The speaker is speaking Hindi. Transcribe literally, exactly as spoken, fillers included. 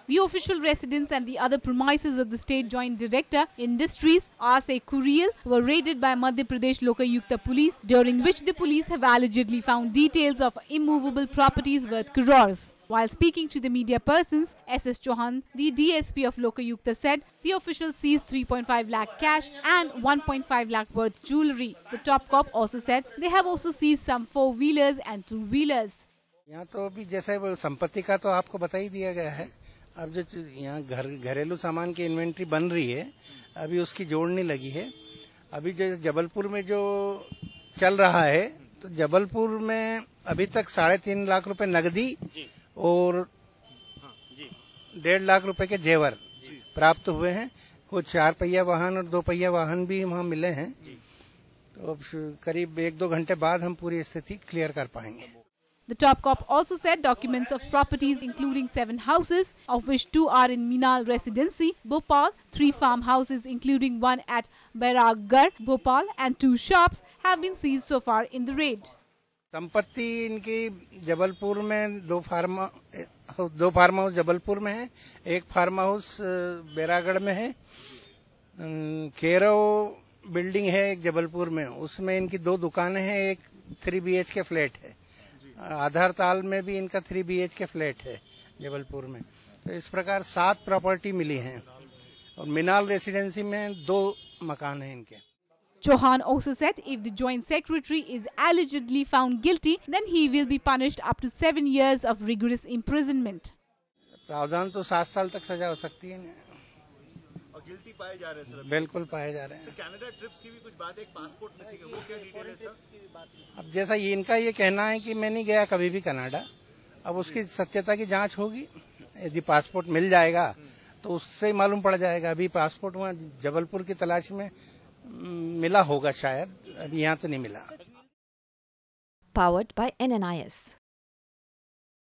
The official residence and the other premises of the State Joint Director Industries, R C Kuriel, were raided by Madhya Pradesh Lokayukta Police, during which the police have allegedly found details of immovable properties worth crores. While speaking to the media persons, S S Chauhan, the D S P of Lokayukta, said the officials seized three point five lakh cash and one point five lakh worth jewellery. The top cop also said they have also seized some four-wheelers and two-wheelers. यहाँ तो अभी जैसे वो संपत्ति का तो आपको बता ही दिया गया है। अब जो यहाँ घर घरेलू सामान की इन्वेंट्री बन रही है, अभी उसकी जोड़ नहीं लगी है। अभी जो जबलपुर में जो चल रहा है, तो जबलपुर में अभी तक साढ़े तीन लाख रुपए नकदी और डेढ़ लाख रुपए के जेवर प्राप्त हुए हैं। कुछ चार पहिया वाहन और दो पहिया वाहन भी वहाँ मिले हैं। तो अब करीब एक दो घंटे बाद हम पूरी स्थिति क्लियर कर पाएंगे। The top cop also said documents of properties including seven houses, of which two are in Minal Residency, Bhopal, three farmhouses including one at Bairaggarh, Bhopal, and two shops have been seized so far in the raid. संपत्ति इनकी जबलपुर में दो फार्म दो फार्म हाउस जबलपुर में है, एक फार्म हाउस बैरागढ़ में है, केरो बिल्डिंग है एक जबलपुर में, उसमें इनकी दो दुकानें हैं, एक three B H K flat है। आधार ताल में भी इनका three B H K flat है जबलपुर में। तो इस प्रकार सात प्रॉपर्टी मिली हैं और मिनाल रेसिडेंसी में दो मकान हैं इनके। Chauhan also said if the Joint Secretary is allegedly found guilty, then he will be punished up to seven years of rigorous imprisonment. प्रावधान तो सात साल तक सजा हो सकती है। और गिल्टी पाए जा रहे हैं सर? बिल्कुल पाए जा रहे हैं। कनाडा ट्रिप्स की भी कुछ बात है, एक पासपोर्ट मिसिंग है, वो क्या डिटेल है सर? अब जैसा ये इनका ये कहना है कि मैं नहीं गया कभी भी कनाडा, अब उसकी सत्यता की जांच होगी। यदि पासपोर्ट मिल जाएगा तो उससे मालूम पड़ जाएगा। अभी पासपोर्ट वहाँ जबलपुर की तलाश में मिला होगा शायद, अभी यहाँ तो नहीं मिला। Powered by N N I S.